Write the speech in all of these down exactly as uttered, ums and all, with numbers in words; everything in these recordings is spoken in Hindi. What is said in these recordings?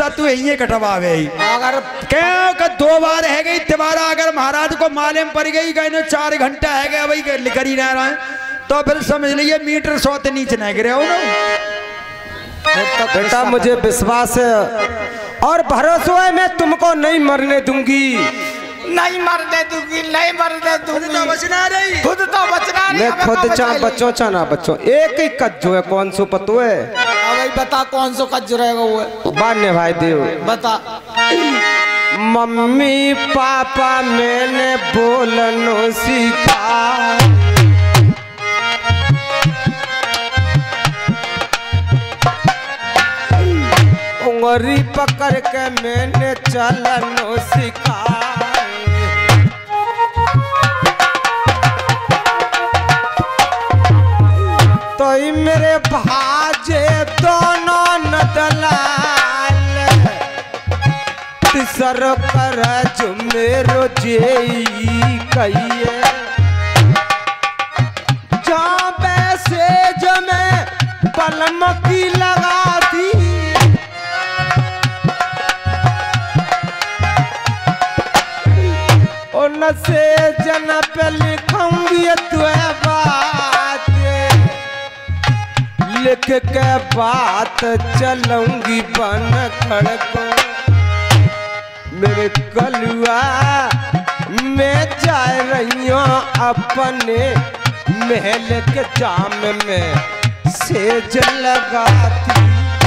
पैसा तू यही कटवावे अगर क्यों का दो बार है गई तिबारा अगर महाराज को मालूम पड़ गई गई चार घंटा है गया वही लिखर ही रह रहा है तो फिर समझ लीजिए मीटर सौ ते नीचे नहीं गिरे हो ना। बेटा मुझे विश्वास है और भरोसा है मैं तुमको नहीं मरने दूंगी, नहीं मरने दूंगी, नहीं मरने दूंगी। तो बचना रही खुद तो बचना रही। मैं खुद चाह बच्चों चाह ना बच्चों एक ही कज्जो है कौन सो पतो है अबे बता कौन सो कज्जो रहेगा वो बान्य भाई देव बता। मम्मी पापा मैंने बोलनो सीखा, उंगली पकड़ के मैंने चलनो सीखा, तो ही मेरे भाजे दोनों नदलाल तिसर कर मेरो जेई कहिए जहाँ पैसे जमे पलम की लगा दी, उन से जन पे लिखूंगी तुझे बात लिख के बात चलूंगी बन खड़को मेरे कलुआ मैं जा रही हूँ अपने महल के जाम में सेज लगाती।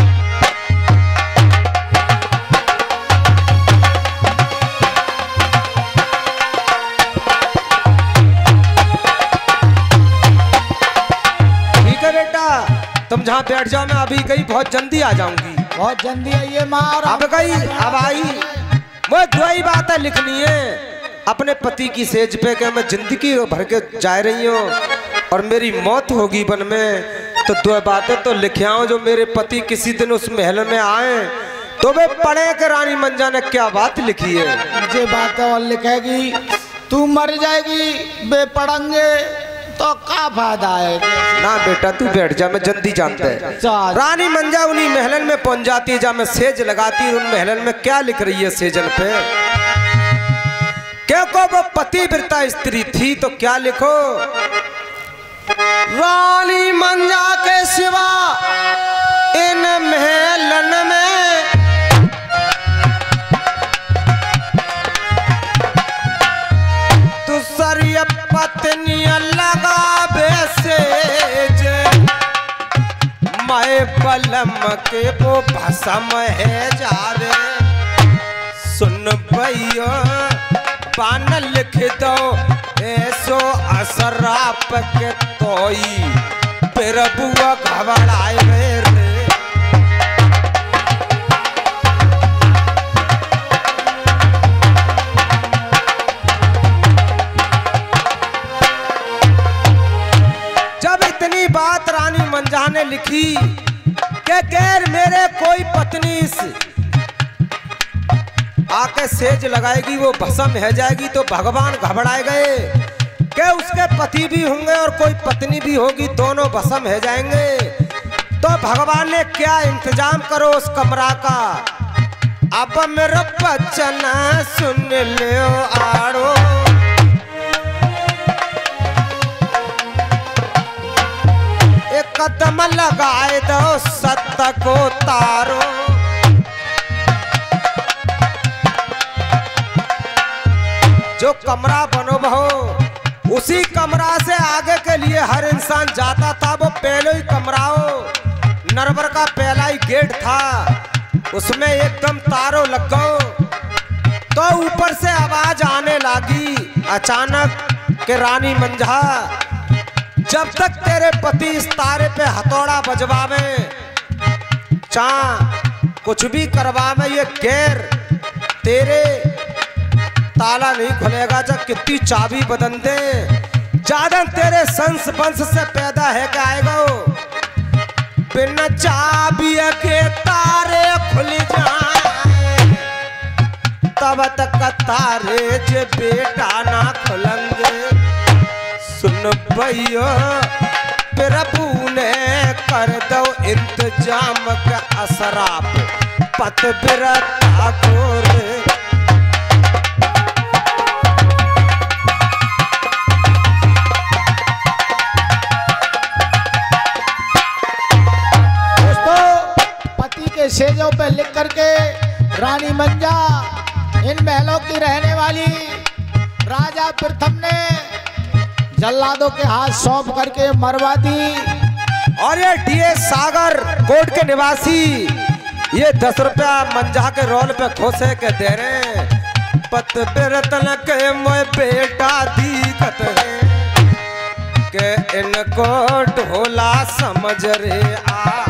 ठीक है बेटा तुम जहाँ बैठ जाओ मैं अभी कहीं बहुत जल्दी आ जाऊंगी। बहुत जल्दी आइए माँ। अब गई अब आई मैं दो ही बातें लिखनी है अपने पति की सेज पे कि मैं जिंदगी भर के जा रही हूँ और मेरी मौत होगी वन में, तो दो बातें तो लिखे आओ जो मेरे पति किसी दिन उस महल में आए तो वे पढ़े कि रानी मंजा ने क्या बात लिखी है। मुझे बात और लिखेगी तू मर जाएगी बे पढ़ेंगे तो क्या फायदा है। ना बेटा तू बैठ जा मैं जल्दी जानता है। चल। रानी मंजा उन्हीं महलन में पहुंच जाती है जहाँ मैं सेज लगाती है। उन महलन में क्या लिख रही है सेजन पे क्योंकि वो पतिव्रता स्त्री थी तो क्या लिखो रानी मंजा के सिवा इन महलन में दूसरी पत्नी लगा बेसेज मैं बलम के वो भसम है जावे सुन भैया पान लिख दो ऐसो असराप के तोई फिर बुआ घबराए रे। जब इतनी बात रानी मंजा ने लिखी कि गैर मेरे कोई पत्नी आके सेज लगाएगी वो भस्म है जाएगी तो भगवान घबराए गए कि उसके पति भी होंगे और कोई पत्नी भी होगी दोनों भस्म है जाएंगे। तो भगवान ने क्या इंतजाम करो उस कमरा का अब मेरा बच्चन सुन लो आड़ो एक कदम लगाए दो सत्य को तारो जो कमरा बनो बहो उसी कमरा से आगे के लिए हर इंसान जाता था वो पहले ही कमरा हो नरवर का पहला ही गेट था उसमें एकदम तारों लग गओ तो ऊपर से आवाज आने लगी अचानक के रानी मंजा जब तक तेरे पति इस तारे पे हथौड़ा बजवावे चाह कुछ भी करवावे ये गैर तेरे ताला नहीं खुलेगा जब कितनी चाबी बदल दे ज्यादा तेरे संस वंश से पैदा है क्या आएगा बिना चाबी के तारे खुल जाए तब तक तारे जे बेटा ना खुलेंगे सुन भैया प्रभु ने कर दो इंतजाम का असराप पतबीर ठाकुर। सेजों पे लिख करके रानी मंजा इन महलों की रहने वाली राजा प्रथम ने जल्लादों के हाथ सौंप करके मरवा दी। और ये डीए सागर कोट के निवासी ये दस रुपया मंजा के रोल पे खोसे के दे रहे। पतबीर तनक मोए बेटा दीकत है के इनको ढोला समझ रे आ।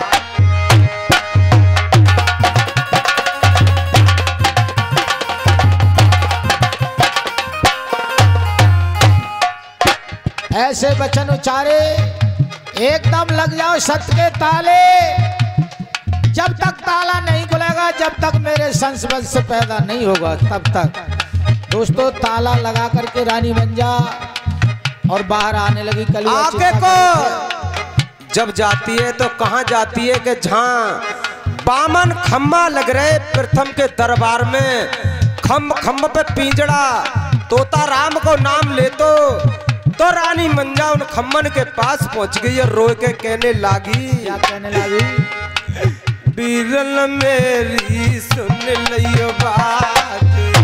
ऐसे वचन उच्चारे एकदम लग जाओ सत्य के ताले। जब तक ताला नहीं खुलेगा, जब तक मेरे संस्वंश से पैदा नहीं होगा, तब तक। दोस्तों ताला लगा करके रानी मंजा और बाहर आने लगी। कली आगे को जब जाती है तो कहाँ जाती है कि जहाँ बामन खम्मा लग रहे प्रथम के दरबार में, खम्ब खम्ब पे पिंजड़ा तोता राम को नाम ले तो तो रानी मंजा उन खम्मन के पास पहुंच गई और रो के कहने लागी। क्या कहने लगी? बीरल मेरी सुन लियो बात,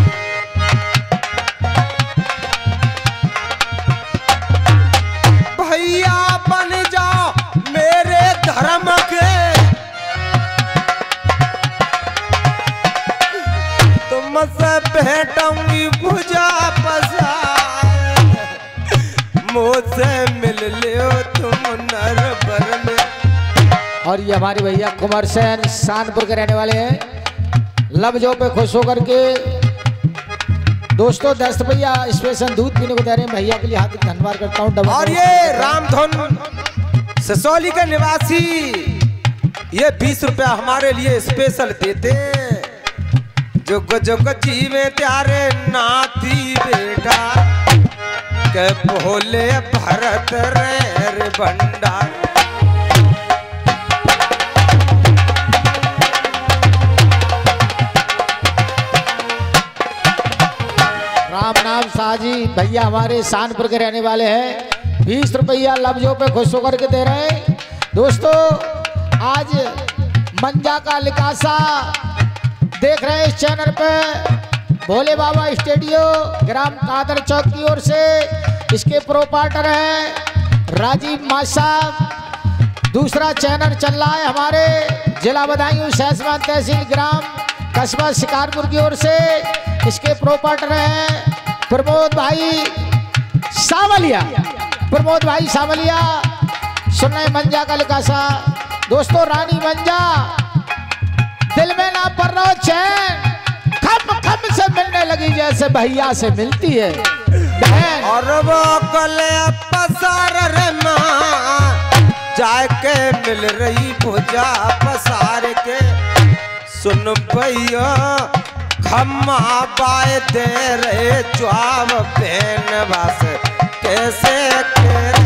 भैया बन जाओ मेरे धर्म के, तुमसे भेटूंगी भुजा पसा, मुझसे मिल लियो तुम नरबर में। और ये हमारे भैया कुमार सेन शानपुर के रहने वाले हैं। लफ्जों पे खुश होकर के दोस्तों दस्त भैया स्पेशल दूध पीने को दे रहे हैं। भैया के लिए हार्दिक धन्यवाद करता हूँ। और ये रामधन ससौली के निवासी ये बीस रुपया हमारे लिए स्पेशल देते हैं। जुग जुग जीवे प्यारे नाती बेटा के भोले भरत रे भंडार। राम नाम साजी भैया हमारे शानपुर के रहने वाले हैं। बीस रुपया लफ्जों पे खुश होकर के दे रहे हैं। दोस्तों आज मंजा का लिकासा देख रहे हैं इस चैनल पे भोले बाबा स्टूडियो ग्राम कादर चौक की ओर से। इसके प्रोपाइटर है राजीव मासा। दूसरा चैनल चल रहा है हमारे जिला बदायूं सहसवान तहसील ग्राम कस्बा शिकारपुर की ओर से। इसके प्रोपाइटर हैं प्रमोद भाई सावलिया। प्रमोद भाई सावलिया सुन रहे मंजा का लिकासा। दोस्तों रानी मंजा दिल में ना पड़ रहा चैन, खम खम से मिलने लगी जैसे भैया से मिलती है बहन। और वो कले पसार रे माँ जाके मिल रही भुजा पसार के। सुन भैया खम्मा पाए दे रहे जवाब बहन बस कैसे करे।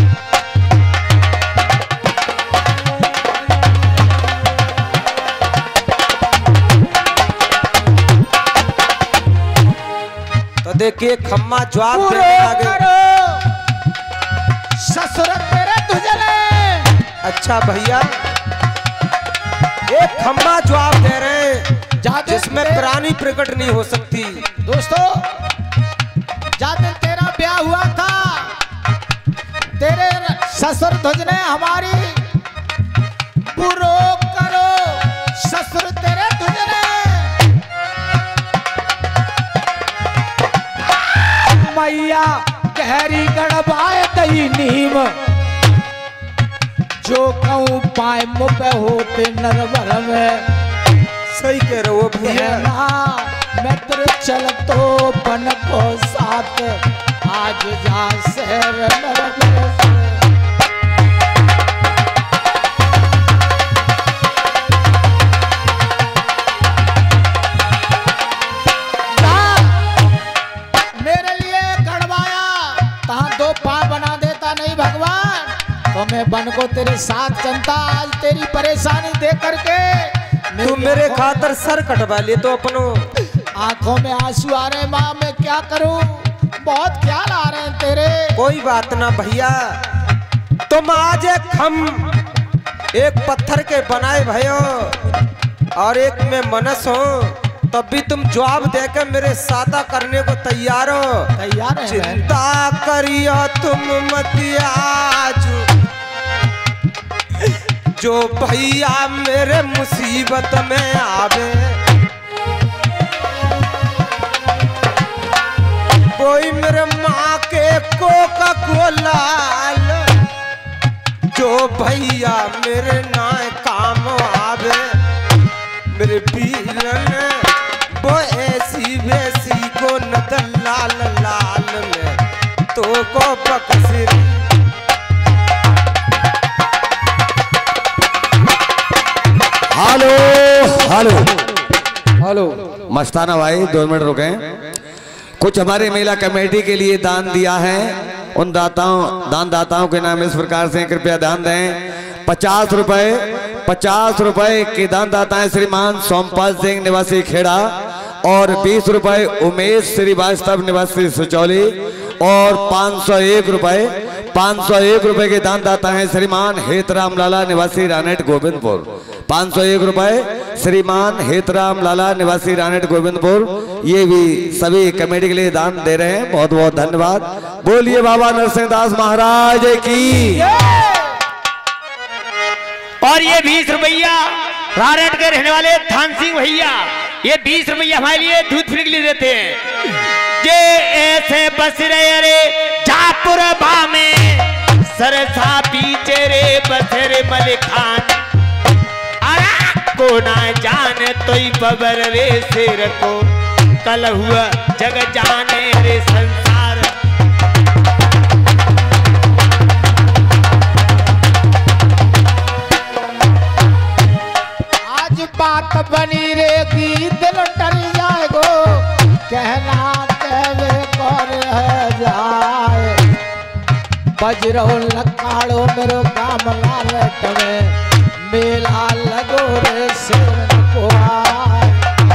तो देखिए खम्मा जवाब देने लगे। ससुर तेरे तुझे। अच्छा भैया एक खम्मा जवाब दे रहे जिसमें प्राणी प्रकट नहीं हो सकती। दोस्तों जब तेरा ब्याह हुआ था तेरे ससुर ध्वज ने हमारी बुरो करो ससुर तेरे ध्वज ने मैया गहरी गड़बाए दई नीम जो कहूँ पाए मुँह होते नरवर में। सही कह रहे हो भैया। मैं तेरे चल तो बन को साथ आज जा शहर नरवर से। मेरे लिए गड़वाया तहाँ दो पाँव बना देता नहीं भगवान तो मैं बन को तेरे साथ चलता। आज तेरी परेशानी देख करके तू मेरे खातर सर कटवा ले तो अपनो। आंखों में आंसू आ रहे हैं माँ, मैं क्या करूं, बहुत ख्याल आ रहे हैं तेरे। कोई बात ना भैया, तुम आज एक हम एक पत्थर के बनाए भयो और एक में मनस हो, तब भी तुम जवाब देकर मेरे सादा करने को तैयार हो। तैयार है। चिंता करियो तुम मत आजू, जो भैया मेरे मुसीबत में आवे, कोई मेरे माँ के कोका कोलाल, जो भैया मेरे ना काम आवे, मेरे पीरन वो ऐसी वैसी को नद लाल लाल में तो को पकसिर। हेलो हेलो हेलो मस्ताना भाई, दो मिनट रुके। कुछ हमारे मेला कमेटी के लिए दान दिया है, उन दाताओं दान दाताओं के नाम इस प्रकार से कृपया दान दें। पचास रुपए पचास रुपए के दान दाता है श्रीमान सोमपाल सिंह निवासी खेड़ा, और बीस रुपए उमेश श्रीवास्तव निवासी सुचौली, और पाँच सौ एक रुपए पाँच सौ एक रुपए के दान दाता है श्रीमान हेतराम लाला निवासी रानेट गोविंदपुर। पाँच सौ एक रुपए श्रीमान हेतराम लाला निवासी रानेट गोविंदपुर, ये भी सभी कमेटी के लिए दान दे रहे हैं, बहुत बहुत धन्यवाद। बोलिए बाबा नरसिंहदास महाराज की। और ये बीस रुपया रानेट के रहने वाले थान सिंह भैया, ये बीस रुपया हमारे लिए दूध फ्री के लिए देते हैं। जे ऐसे बस रहे रे जापुर बा में सरसा पीछे रे बसरे मलिखान, को ना जाने तो ही बबर रे शेर को, कल हुआ जग जाने रे संसार। आज बात बनी रेगी दिल डर जाएगो, कहना कहवे कर है जाए, बजरो लखाड़ो मेरो काम लालट में, मेला लगो रे सिर को आए।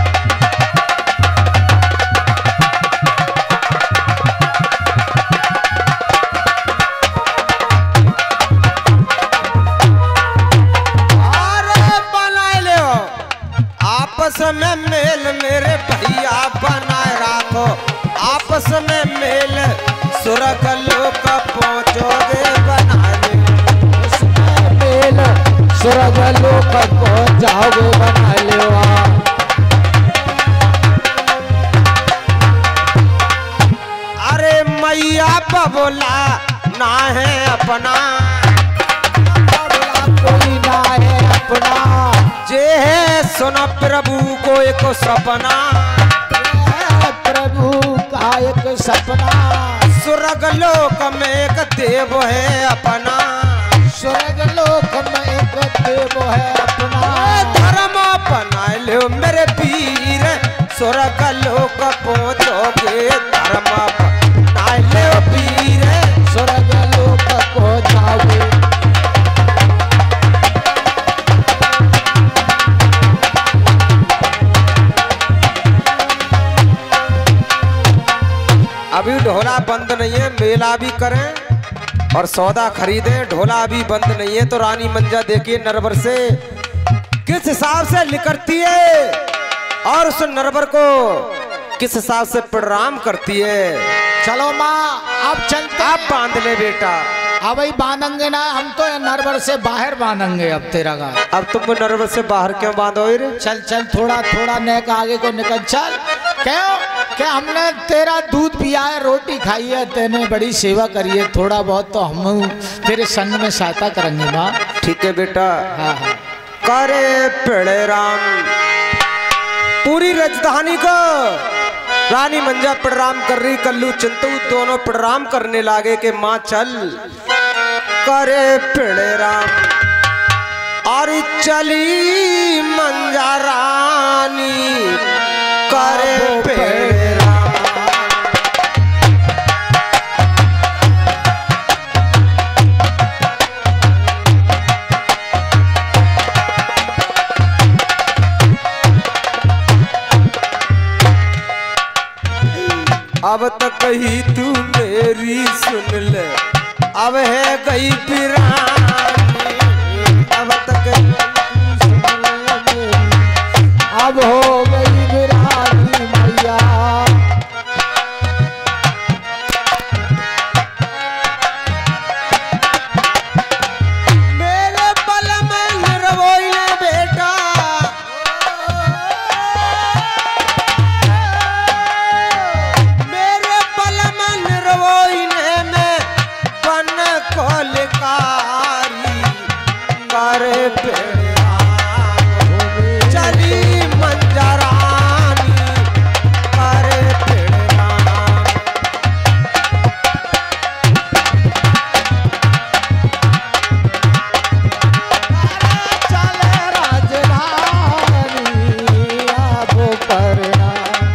अरे बनाए ले आपस में मेल मेरे भैया बनाए राखो, आपस में मेल सुरग लोक पहुंचोगे बनाए मेल स्वर्ग लोक को जाओगे बना लेवा। अरे मैया बबोला ना है अपना, कोई ना है अपना, जे है सुन प्रभु को एक सपना, प्रभु का एक सपना, स्वर्ग लोक में एक देव है अपना, स्वर्ग लोक में एक देव है अपना। धर्म अपना लो मेरे पीर, स्वर्ग लोक पहुंचोगे, धर्म अपना लो पीर, स्वर्ग लोक को जाओगे। अभी ढोला बंद नहीं है, मेला भी करें और सौदा खरीदें। ढोला भी बंद नहीं है तो रानी मंजा देखिए नरवर से किस हिसाब से निकलती है और उस नरवर को किस हिसाब से प्रणाम करती है। चलो माँ अब चलते, आप बांध ले बेटा। अब ही बांधेंगे ना हम तो, नरवर से बाहर बांधेंगे अब तेरा का। अब तुम नरवर से बाहर क्यों बांधो रे? चल चल थोड़ा थोड़ा नेक आगे को निकल चल। क्यों क्या हमने तेरा दूध पिया है, रोटी खाई है, तेने बड़ी सेवा करी है, थोड़ा बहुत तो हम तेरे संग में सहायता करेंगे माँ। ठीक है बेटा। हाँ हाँ करे पेड़े राम पूरी राजधानी को रानी मंजा प्रणाम कर रही, कल्लू चिंतू दोनों प्रणाम करने लागे कि माँ चल। करे पेड़े राम और चली मंजा रानी, करे पेड़े राम। अब तक ही तू मेरी सुन ले, अब है गई पिरानी, अब तक अब हो गई बिरानी मैया। मेरे बल में निरवोई ने बेटा, मेरे बल में निरवोई ने में बन को लिकारी करे पेड़ा चली मंजरानी करे पेड़ा। चले राजधानी अब परना।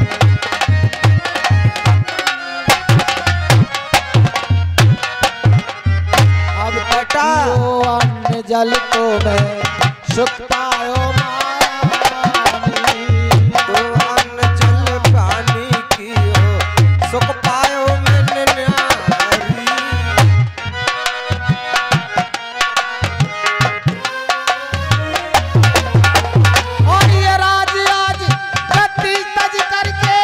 अब बेटा अन्न जल तो मैं सुख पायो मानी। तो अन्न जल पानी की हो सुख पायो मैंने न्यारी। और ये राज आज गद्दी तज करके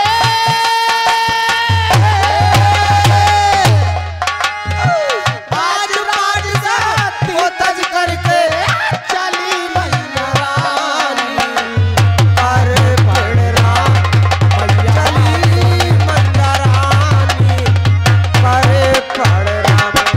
आज राज साथ वो तज करके चली मंजरानी करे पेड़ा चली मंजरानी करे पेड़ा।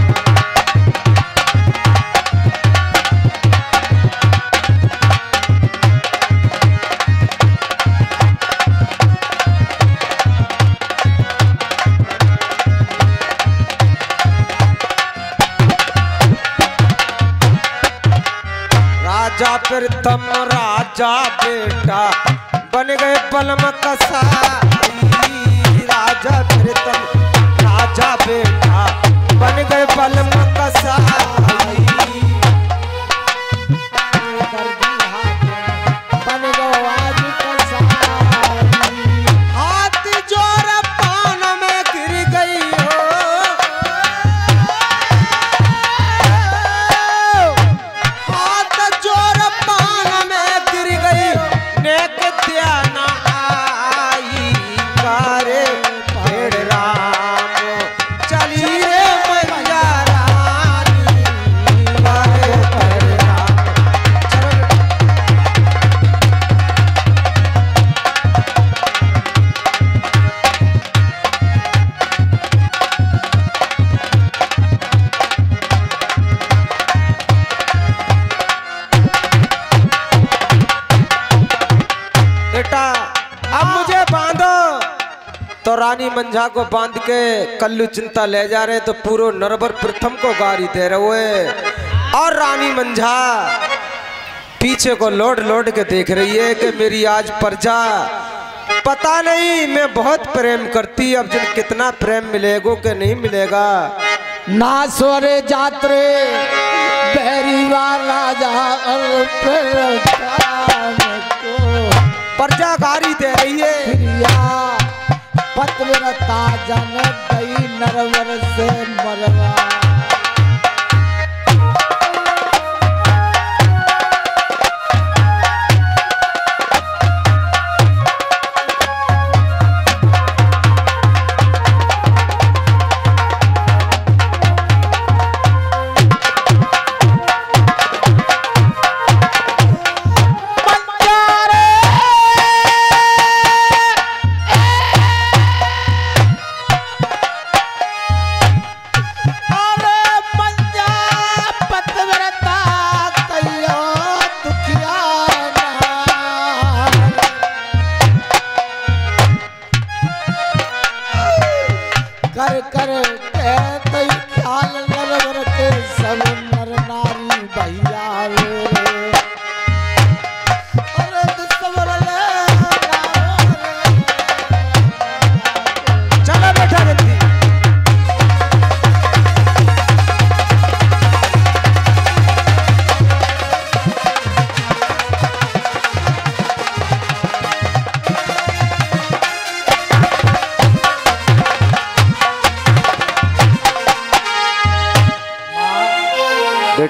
राजा प्रीतम राजा बेटा बन गए बलम कसाई, राजा प्रीतम राजा बेटा बन गए बलम कसाई। बन गो आज कसाई। हाथ जोर पान में गिर गई हो, हाथ जोर पान में गिर गई नेक ध्यान आई करे भेड़ राम चली रे मैया रानी करे भेड़ राम। चलो बेटा अब मुझे बांधो। तो रानी मंझा को बांध के कल्लू चिंता ले जा रहे तो पूरो नरबर प्रथम को गारी दे रहे हुए और रानी मंझा पीछे को लोड लोड के देख रही है कि मेरी आज प्रजा पता नहीं मैं बहुत प्रेम करती, अब जिन कितना प्रेम मिलेगा कि नहीं मिलेगा। ना स्वरे जात्रे बैरीवा राजा और प्रधान को प्रजा गारी दे रही है। प्रिया पतिव्रता जन गई नरवर से मरवा। और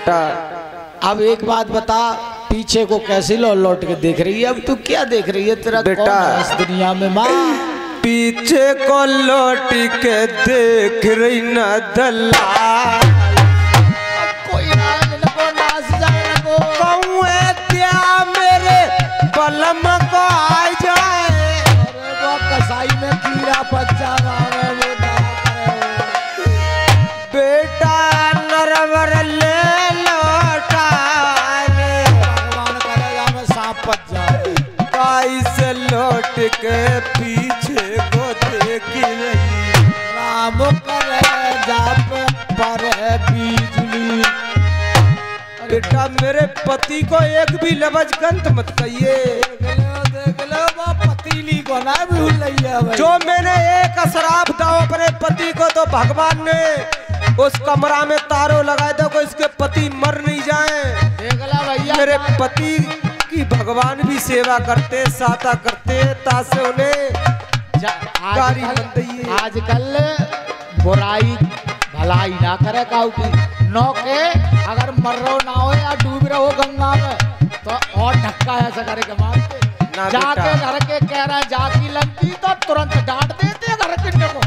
बेटा अब एक बात बता, पीछे को कैसे लौट लौट के देख रही है? अब तू क्या देख रही है? तेरा बेटा, कौन है इस दुनिया में? माँ पीछे को लौट के देख रही न दल्ला, कोई ना को नाच जाए ना को कौए क्या मेरे बलम को आ जाए। अरे वो कसाई में कीड़ा फंस जावा है वो ना करे। बेटा नरवर ले लौटा रे, भगवान करेगा मैं सांप फंस जाए। काई से लौट के पीछे को देख रही, राम करे जाप पर बिजली। बेटा मेरे पति को एक भी लफ्ज गंत मत कहिए। देख लो देख लो वो पतीली को ना भूल रही है भाई। जो मैंने एक श्राप था अपने पति को, तो भगवान ने उस कमरा में तारों लगाए थे को इसके पति मर नहीं जाए। देख ला भैया, मेरे पति की भगवान भी सेवा करते, साता करते, तासे उन्हें गारी बन रही है। आजकल बुराई भलाई ना करे काऊ की नौ के, अगर मर रहो ना हो या डूब रहो गंगा में तो और धक्का ऐसा करे के मारते। ना जाके बेटा। घर के कह रहे जाकी लंकी तो तुरंत डांट देते घर के को।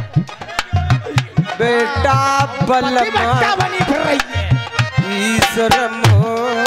बेटा पति बच्चा बलमा बनी फिर रही है। ईश्वर मोय,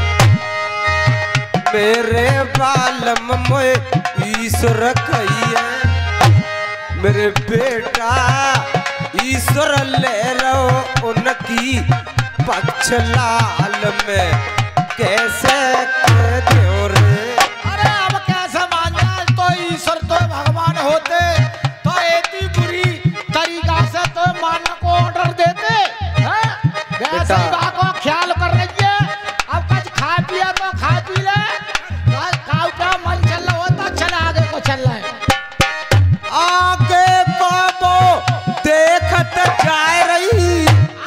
मेरे बालम मोय ईश्वर कहिए। मेरे बेटा ईश्वर ले रहो उनकी पक्ष लाल में कैसे कह दो रे। अरे अब कैसे मान जाए? तो ईश्वर तो भगवान होते तो इतनी बुरी तरीका से तो मान को ऑर्डर देते हैं? वैसे ही बात को ख्याल कर रही है। अब कुछ खा पिया तो खा पी ले, काऊ का मन चल रहा होता चल आगे को चल रहा है। आगे को वो देखत जाए रही,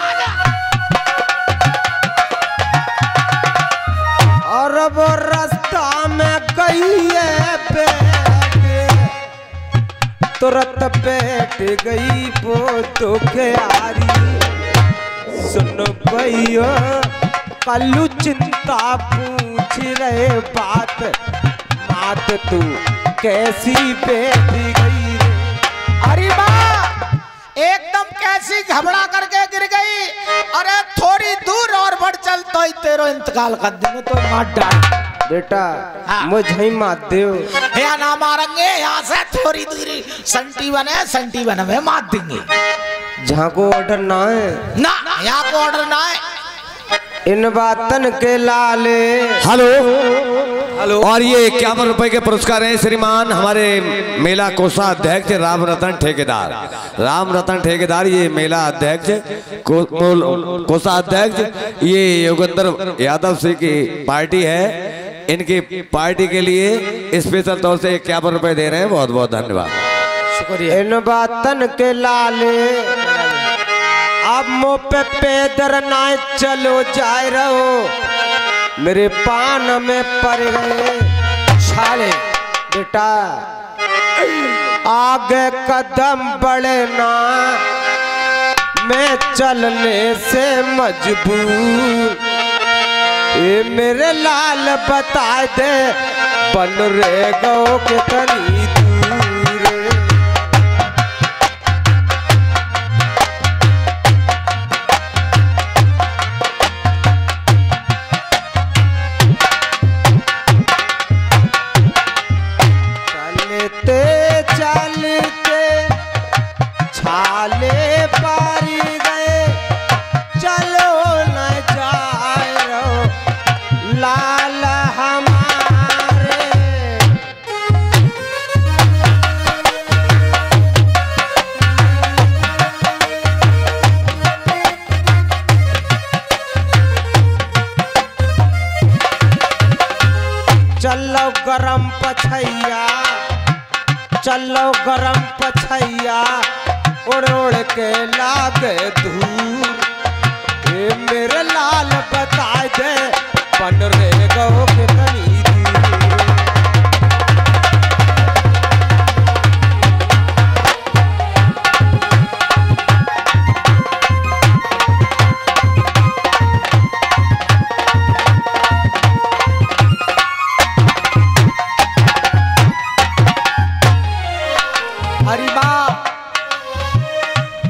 और वो रास्ता में गई है बैठ, तुरंत बैठ गई वो तो क्यारी। सुन भैया कल्लू चिंता पूछ रहे बात, मात तू कैसी बैठ गई रे। अरे माँ एकदम कैसी घबरा करके गिर गई। अरे थोड़ी दूर और बढ़ चल तो ही तेरा इंतकाल कर देंगे तो मार डाल। बेटा हाँ। मुझे ही मात दो। या ना मारेंगे, यहाँ से थोड़ी दूरी संटी बने संटी बने में मार देंगे। जहाँ को ऑर्डर ना है, ना यहाँ को ऑर्डर ना है। इन बातन के लाले। Hello hello. और ये इक्यावन रुपए के पुरस्कार हैं श्रीमान हमारे मेला कोषाध्यक्ष राम रतन ठेकेदार। राम रतन ठेकेदार ये मेला अध्यक्ष को, कोषाध्यक्ष ये योगेंद्र यादव सिंह की पार्टी है। इनकी पार्टी के लिए स्पेशल तौर से इक्यावन रुपए दे रहे हैं। बहुत बहुत धन्यवाद, शुक्रिया। इन बातन के लाले अब मुँह पे पैदर ना चलो जाए रहो, मेरे पान में पड़ गए छाले। बेटा आगे कदम बढ़ना मैं चलने से मजबूर। ये मेरे लाल बता दे बन रे गो के तनी दूर। चलते चलते छाले पारी गए, चलो न जाए रहो लाल हमारे। चलो गरम पछैया, चलो गरम पछैया, उड़ उड़ के लागे धूल। ये मेरे लाल बता दे बन रे गो के तनी दूर।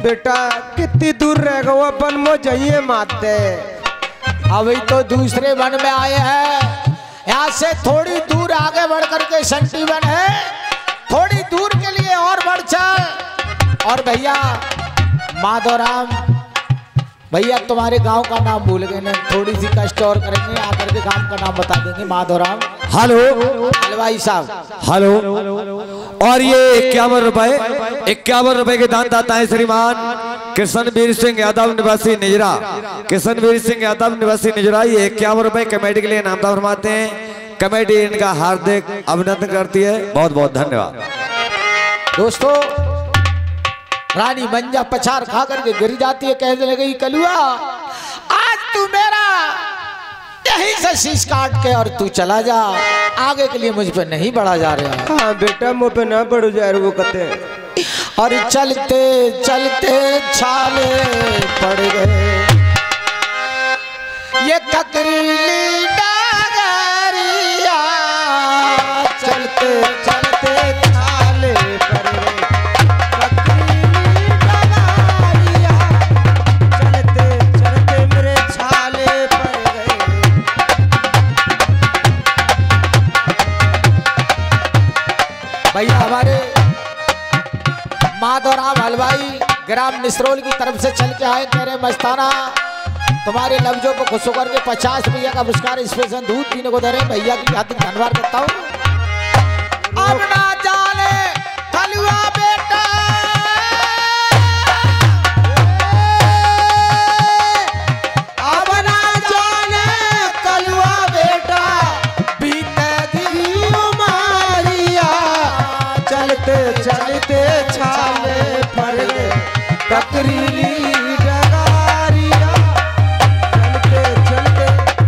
बेटा कितनी दूर रह गो अपन मो जाइए माते। अभी तो दूसरे वन में आए हैं, यहाँ से थोड़ी दूर आगे बढ़ करके संटी वन है, थोड़ी दूर के लिए और बढ़ चल। और भैया माधोराम भैया तुम्हारे गांव का नाम भूल गए ना, थोड़ी सी कष्ट और करेंगे, आकर के गांव का नाम बता देंगे। माधोराम हेलो हलवाई साहब हेलो। और ये इक्यावन रुपए इक्यावन रुपए के दान दाता है श्रीमान कृष्णवीर सिंह यादव निवासी निजरा। कृष्णवीर सिंह यादव निवासी निजरा ये इक्यावन रुपए कमेटी के लिए नामदा फरमाते हैं। कमेटी इनका हार्दिक अभिनंदन करती है, बहुत बहुत धन्यवाद। दोस्तों रानी मंजा पछार खा करके गिर जाती है, कहने लगी कलुआ आज तू मेरा यहीं से शीश काट के और तू चला जा, आगे के लिए मुझ पे नहीं बढ़ा जा रहा। हाँ बेटा मुँह पे ना बढ़ जाए वो कहते। और चलते चलते छाले पड़ गए ये ककरीली डागरिया, चलते चलते छाले पड़ गए भैया। हमारे माधोराम हलवाई ग्राम निसरोल की तरफ से चल के आए, कह रहे मस्ताना तुम्हारे लफ्जों को खुश होकर के पचास रुपया का पुरस्कार स्पेशल दूध पीने को दे रहे। भैया की हाथ धन्यवाद करता हूँ। अब ना जाने कलुआ बेटा अब ना जाने कलुआ बेटा बीतेगी उमारिया, चलते चलते छाले पड़ गए ककरीली डगारिया, चलते चलते।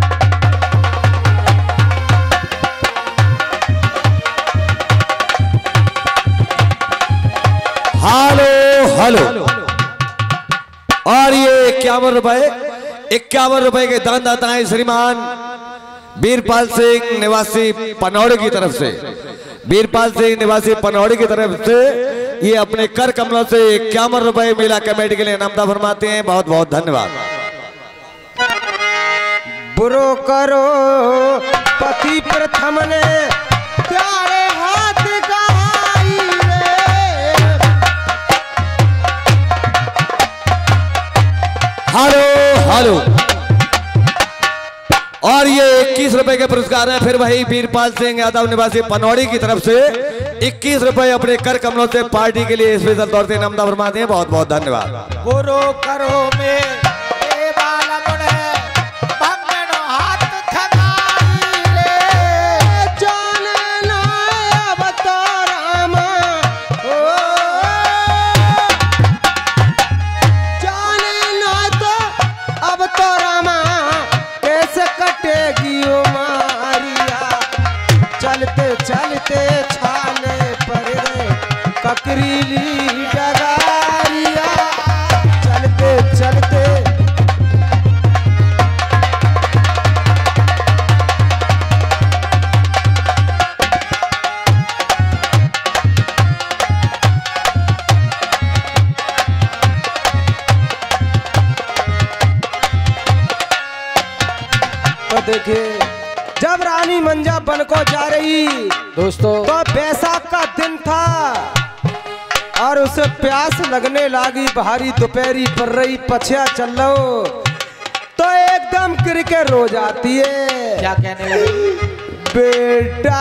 Hello hello. और ये इक्यावन रुपए इक्यावन रुपए के दान दाता है श्रीमान वीरपाल सिंह निवासी पनौड़ी की तरफ से। वीरपाल सिंह निवासी पनौड़ी की तरफ से ये अपने कर कमलों से इक्यावन रुपए मेला कमेटी के लिए नामदा फरमाते हैं, बहुत बहुत धन्यवाद। बुरो करो पति प्रथम ने प्यारे हाथ गहाई रे। Hello hello. और ये इक्कीस रुपए के पुरस्कार है फिर वही वीरपाल सिंह यादव निवासी पनौड़ी की तरफ से इक्कीस रुपए अपने कर कमलों से पार्टी के लिए स्पेशल तौर से नामदा फरमाते हैं, बहुत बहुत धन्यवाद। बुरो करो में ए बाला मुने बंगनो हाथ थमाई रे, जाने ना अब तो रामा ओ, जाने ना तो अब तो रामा कैसे कटेगी ओ मारिया, चलते चलते छाले पड़ गए ककरीली डगारिया, चलते चलते। तो देखिए जब रानी मंजा बन को जा रही दोस्तों तो बैसाख का दिन था और उसे प्यास लगने लगी, भारी दोपहरी पड़ रही, पछिया चल लो तो एकदम गिर के रो जाती है। क्या कहने लगी? बेटा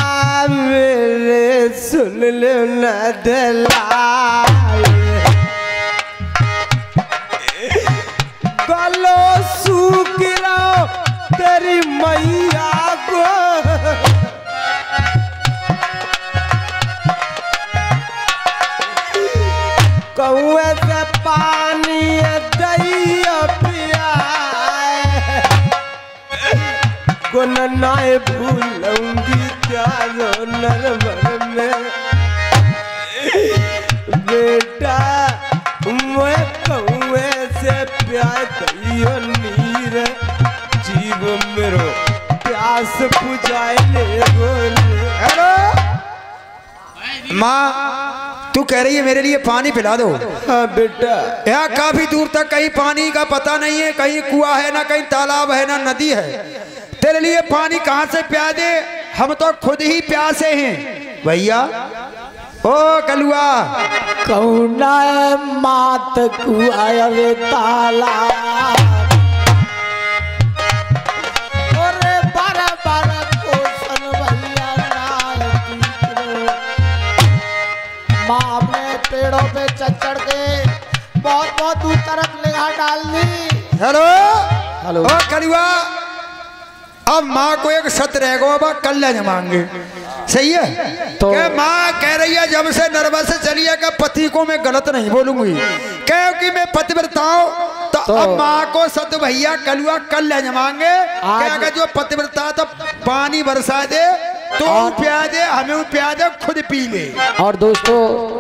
मेरे सुन ले न दिलाए, गलो सूख रहा तेरी मैया को, कौए से पानी दैया पियाए, गुन नाय भूलूंगी त्यारो नरवर में, बेटा मैं कौए से प्यार दैयो नीर, जीव मेरो प्यास बुझाए ले बोले। माँ तू कह रही है मेरे लिए पानी पिला दो। हाँ बेटा। यहाँ काफी दूर तक कहीं पानी का पता नहीं है, कहीं कुआं है ना कहीं तालाब है ना नदी है। तेरे लिए पानी कहाँ से प्या दे, हम तो खुद ही प्यासे हैं भैया। ओ कलुआ कौना मात कुआं वे तालाब, अरे बारह बारह कोसन भैया माँ अपने पेड़ों पे चढ़ चढ़ के बहुत बहुत दूर तरफ निगाह डाल दी। Hello hello. ओ कलुआ, अब माँ को एक सत रह गो, अब कल ले जमाएंगे, सही है। तो माँ कह रही है जब से नर्वस से चली है कि पति को मैं गलत नहीं बोलूंगी, क्योंकि मैं पतिव्रता हूं। तो, तो अब माँ को सत भैया कलुआ कल ले जमाएंगे। क्या जो पतिव्रता तो पानी बरसा दे, तो प्या दे, हमें प्या दे, खुद पी ले। और दोस्तों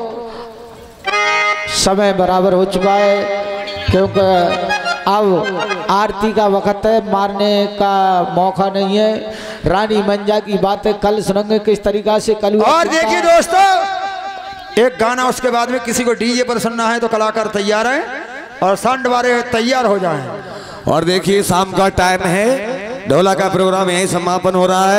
समय बराबर हो चुका है, क्योंकि अब आरती का वक्त है, मारने का मौका नहीं है। रानी मंजा की बातें कल सुनेंगे किस तरीका से कल। और देखिए दोस्तों, एक गाना उसके बाद में किसी को डीजे पर सुनना है तो कलाकार तैयार हैं और सांड वाले तैयार हो जाएं। और देखिए शाम का टाइम है, ढोला का प्रोग्राम यही समापन हो रहा है।